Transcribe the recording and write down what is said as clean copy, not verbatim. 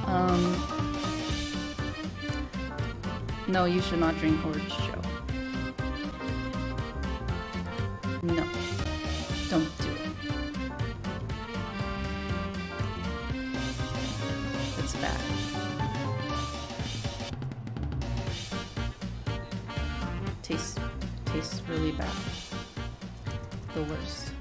No, you should not drink orange, Joe. No. Don't do it. It's bad. Tastes really bad. The worst.